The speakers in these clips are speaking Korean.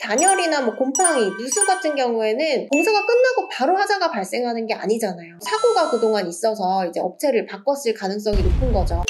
단열이나 뭐 곰팡이, 누수 같은 경우에는 공사가 끝나고 바로 하자가 발생하는 게 아니잖아요. 사고가 그동안 있어서 이제 업체를 바꿨을 가능성이 높은 거죠.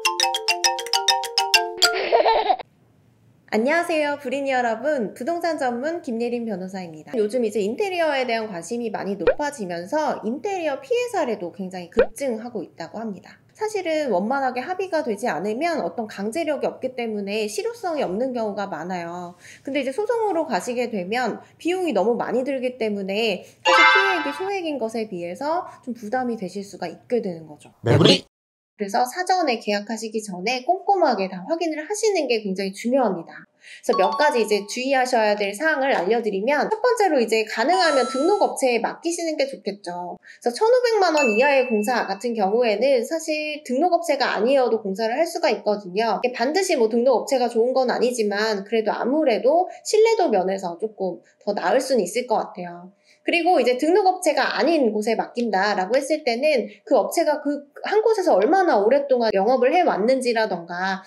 안녕하세요, 불인이 여러분. 부동산 전문 김예린 변호사입니다. 요즘 이제 인테리어에 대한 관심이 많이 높아지면서 인테리어 피해 사례도 굉장히 급증하고 있다고 합니다. 사실은 원만하게 합의가 되지 않으면 어떤 강제력이 없기 때문에 실효성이 없는 경우가 많아요. 근데 이제 소송으로 가시게 되면 비용이 너무 많이 들기 때문에 사실 피해액이 소액인 것에 비해서 좀 부담이 되실 수가 있게 되는 거죠. 매물이 그래서 사전에 계약하시기 전에 꼼꼼하게 다 확인을 하시는 게 굉장히 중요합니다. 그래서 몇 가지 이제 주의하셔야 될 사항을 알려드리면, 첫 번째로 이제 가능하면 등록업체에 맡기시는 게 좋겠죠. 그래서 1,500만 원 이하의 공사 같은 경우에는 사실 등록업체가 아니어도 공사를 할 수가 있거든요. 반드시 뭐 등록업체가 좋은 건 아니지만 그래도 아무래도 신뢰도 면에서 조금 더 나을 수는 있을 것 같아요. 그리고 이제 등록업체가 아닌 곳에 맡긴다라고 했을 때는 그 업체가 그 한 곳에서 얼마나 오랫동안 영업을 해왔는지라던가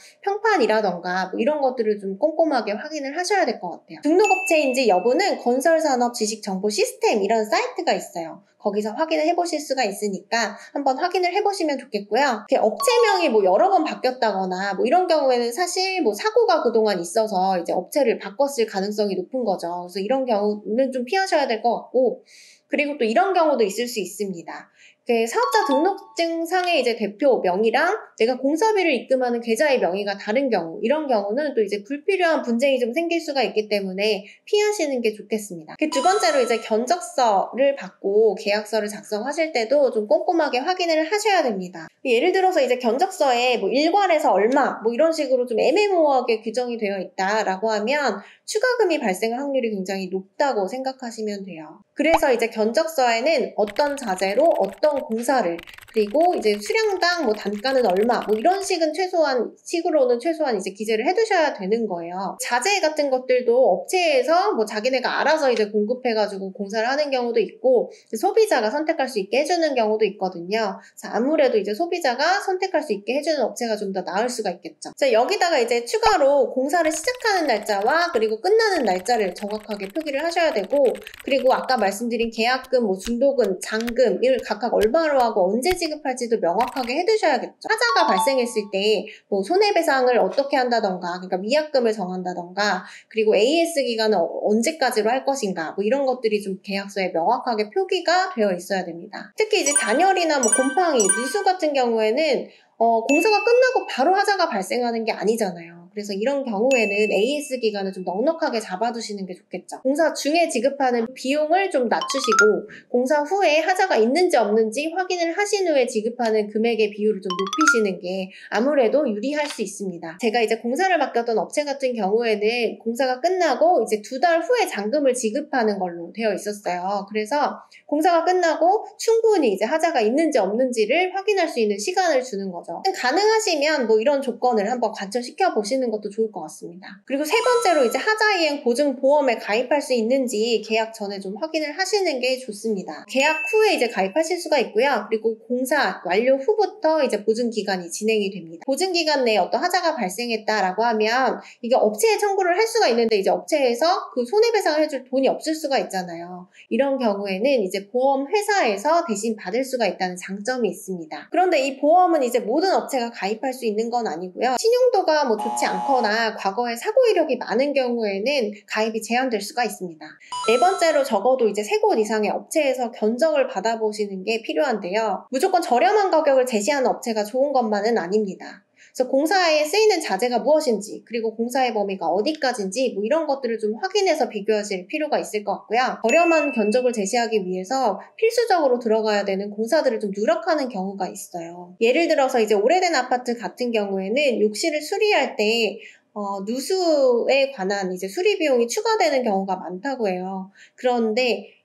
평판이라던가 뭐 이런 것들을 좀 꼼꼼하게 확인을 하셔야 될 것 같아요. 등록업체인지 여부는 건설산업지식정보시스템 이런 사이트가 있어요. 거기서 확인을 해보실 수가 있으니까 한번 확인을 해보시면 좋겠고요. 업체명이 뭐 여러 번 바뀌었다거나 뭐 이런 경우에는 사실 뭐 사고가 그동안 있어서 이제 업체를 바꿨을 가능성이 높은 거죠. 그래서 이런 경우는 좀 피하셔야 될 것 같고, 그리고 또 이런 경우도 있을 수 있습니다. 사업자 등록증상의 이제 대표 명의랑 내가 공사비를 입금하는 계좌의 명의가 다른 경우, 이런 경우는 또 이제 불필요한 분쟁이 좀 생길 수가 있기 때문에 피하시는 게 좋겠습니다. 두 번째로 이제 견적서를 받고 계약서를 작성하실 때도 좀 꼼꼼하게 확인을 하셔야 됩니다. 예를 들어서 이제 견적서에 뭐 일괄해서 얼마 뭐 이런 식으로 좀 애매모호하게 규정이 되어 있다라고 하면 추가금이 발생할 확률이 굉장히 높다고 생각하시면 돼요. 그래서 이제 견적서에는 어떤 자재로 어떤 공사를, 그리고 이제 수량당 뭐 단가는 얼마 뭐 이런 식으로는 최소한 이제 기재를 해두셔야 되는 거예요. 자재 같은 것들도 업체에서 뭐 자기네가 알아서 이제 공급해가지고 공사를 하는 경우도 있고, 소비자가 선택할 수 있게 해주는 경우도 있거든요. 아무래도 이제 소비자가 선택할 수 있게 해주는 업체가 좀 더 나을 수가 있겠죠. 여기다가 이제 추가로 공사를 시작하는 날짜와 그리고 끝나는 날짜를 정확하게 표기를 하셔야 되고, 그리고 아까 말씀드린 계약금, 뭐 중도금, 잔금을 각각 얼마로 하고 언제 지급할지도 명확하게 해두셔야겠죠. 하자가 발생했을 때 뭐 손해배상을 어떻게 한다던가, 그러니까 미약금을 정한다던가, 그리고 AS 기간은 언제까지로 할 것인가, 뭐 이런 것들이 좀 계약서에 명확하게 표기가 되어 있어야 됩니다. 특히 이제 단열이나 뭐 곰팡이, 누수 같은 경우에는 공사가 끝나고 바로 하자가 발생하는 게 아니잖아요. 그래서 이런 경우에는 AS 기간을 좀 넉넉하게 잡아두시는 게 좋겠죠. 공사 중에 지급하는 비용을 좀 낮추시고, 공사 후에 하자가 있는지 없는지 확인을 하신 후에 지급하는 금액의 비율을 좀 높이시는 게 아무래도 유리할 수 있습니다. 제가 이제 공사를 맡겼던 업체 같은 경우에는 공사가 끝나고 이제 2달 후에 잔금을 지급하는 걸로 되어 있었어요. 그래서 공사가 끝나고 충분히 이제 하자가 있는지 없는지를 확인할 수 있는 시간을 주는 거죠. 가능하시면 뭐 이런 조건을 한번 관철시켜 보시는 것도 좋을 것 같습니다. 그리고 세 번째로 이제 하자이행 보증보험에 가입할 수 있는지 계약 전에 좀 확인을 하시는 게 좋습니다. 계약 후에 이제 가입하실 수가 있고요. 그리고 공사 완료 후부터 이제 보증기간이 진행이 됩니다. 보증기간 내에 어떤 하자가 발생했다라고 하면 이게 업체에 청구를 할 수가 있는데 이제 업체에서 그 손해배상을 해줄 돈이 없을 수가 있잖아요. 이런 경우에는 이제 보험회사에서 대신 받을 수가 있다는 장점이 있습니다. 그런데 이 보험은 이제 모든 업체가 가입할 수 있는 건 아니고요. 신용도가 뭐 좋지 않거나 과거에 사고 이력이 많은 경우에는 가입이 제한될 수가 있습니다. 네 번째로 적어도 이제 3곳 이상의 업체에서 견적을 받아보시는 게 필요한데요. 무조건 저렴한 가격을 제시하는 업체가 좋은 것만은 아닙니다. 그래서 공사에 쓰이는 자재가 무엇인지, 그리고 공사의 범위가 어디까지인지 뭐 이런 것들을 좀 확인해서 비교하실 필요가 있을 것 같고요. 저렴한 견적을 제시하기 위해서 필수적으로 들어가야 되는 공사들을 좀 누락하는 경우가 있어요. 예를 들어서 이제 오래된 아파트 같은 경우에는 욕실을 수리할 때 누수에 관한 이제 수리 비용이 추가되는 경우가 많다고 해요. 그런데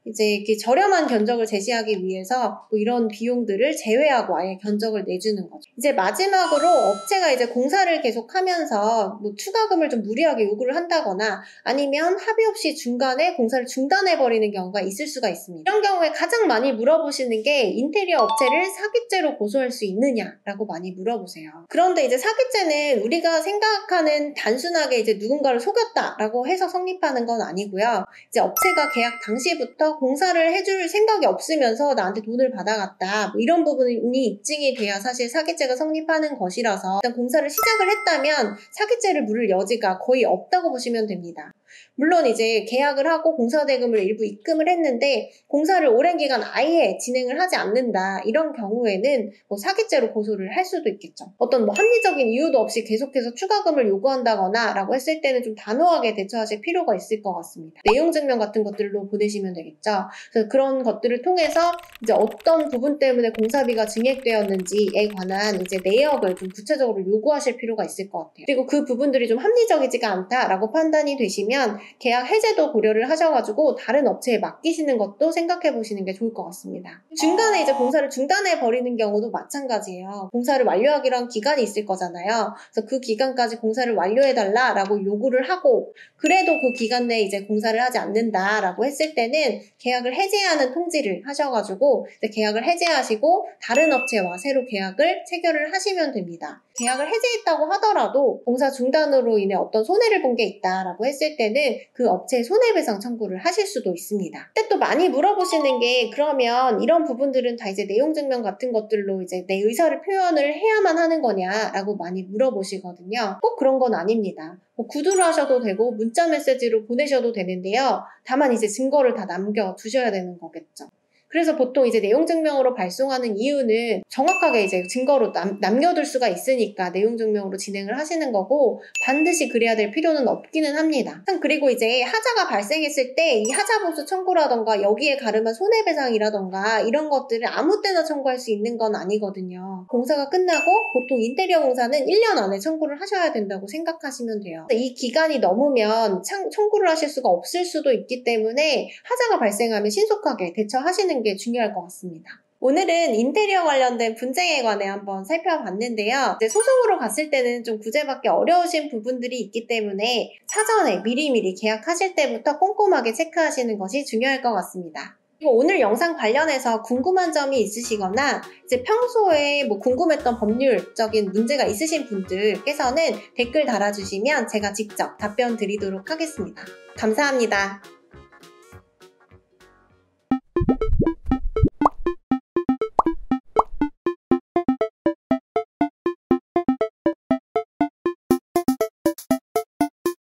이제 이렇게 저렴한 견적을 제시하기 위해서 뭐 이런 비용들을 제외하고 아예 견적을 내주는 거죠. 이제 마지막으로 업체가 이제 공사를 계속하면서 뭐 추가금을 좀 무리하게 요구를 한다거나 아니면 합의 없이 중간에 공사를 중단해버리는 경우가 있을 수가 있습니다. 이런 경우에 가장 많이 물어보시는 게 인테리어 업체를 사기죄로 고소할 수 있느냐라고 많이 물어보세요. 그런데 이제 사기죄는 우리가 생각하는 단순하게 이제 누군가를 속였다라고 해서 성립하는 건 아니고요. 이제 업체가 계약 당시부터 공사를 해줄 생각이 없으면서 나한테 돈을 받아갔다. 뭐 이런 부분이 입증이 돼야 사실 사기죄가 성립하는 것이라서 일단 공사를 시작을 했다면 사기죄를 물을 여지가 거의 없다고 보시면 됩니다. 물론 이제 계약을 하고 공사대금을 일부 입금을 했는데 공사를 오랜 기간 아예 진행을 하지 않는다. 이런 경우에는 뭐 사기죄로 고소를 할 수도 있겠죠. 어떤 뭐 합리적인 이유도 없이 계속해서 추가금을 요구한다거나 라고 했을 때는 좀 단호하게 대처하실 필요가 있을 것 같습니다. 내용 증명 같은 것들로 보내시면 되겠죠. 그래서 그런 것들을 통해서 이제 어떤 부분 때문에 공사비가 증액되었는지에 관한 이제 내역을 좀 구체적으로 요구하실 필요가 있을 것 같아요. 그리고 그 부분들이 좀 합리적이지가 않다라고 판단이 되시면 계약 해제도 고려를 하셔가지고 다른 업체에 맡기시는 것도 생각해 보시는 게 좋을 것 같습니다. 중간에 이제 공사를 중단해 버리는 경우도 마찬가지예요. 공사를 완료하기로 한 기간이 있을 거잖아요. 그래서 그 기간까지 공사를 완료해달라라고 요구를 하고 그래도 그 기간 내에 이제 공사를 하지 않는다라고 했을 때는 계약을 해제하는 통지를 하셔가지고 이제 계약을 해제하시고 다른 업체와 새로 계약을 체결을 하시면 됩니다. 계약을 해제했다고 하더라도 공사 중단으로 인해 어떤 손해를 본 게 있다라고 했을 때는 그 업체에 손해배상 청구를 하실 수도 있습니다. 근데 또 많이 물어보시는 게 그러면 이런 부분들은 다 이제 내용 증명 같은 것들로 이제 내 의사를 표현을 해야만 하는 거냐라고 많이 물어보시거든요. 꼭 그런 건 아닙니다. 뭐 구두로 하셔도 되고 문자 메시지로 보내셔도 되는데요. 다만 이제 증거를 다 남겨두셔야 되는 거겠죠. 그래서 보통 이제 내용 증명으로 발송하는 이유는 정확하게 이제 증거로 남겨둘 수가 있으니까 내용 증명으로 진행을 하시는 거고 반드시 그래야 될 필요는 없기는 합니다. 그리고 이제 하자가 발생했을 때 이 하자 보수 청구라던가 여기에 가름한 손해배상이라던가 이런 것들을 아무 때나 청구할 수 있는 건 아니거든요. 공사가 끝나고 보통 인테리어 공사는 1년 안에 청구를 하셔야 된다고 생각하시면 돼요. 이 기간이 넘으면 청구를 하실 수가 없을 수도 있기 때문에 하자가 발생하면 신속하게 대처하시는 게 중요할 것 같습니다. 오늘은 인테리어 관련된 분쟁에 관해 한번 살펴봤는데요. 이제 소송으로 갔을 때는 좀 구제받기 어려우신 부분들이 있기 때문에 사전에 미리미리 계약하실 때부터 꼼꼼하게 체크하시는 것이 중요할 것 같습니다. 그리고 오늘 영상 관련해서 궁금한 점이 있으시거나 이제 평소에 뭐 궁금했던 법률적인 문제가 있으신 분들께서는 댓글 달아주시면 제가 직접 답변 드리도록 하겠습니다. 감사합니다.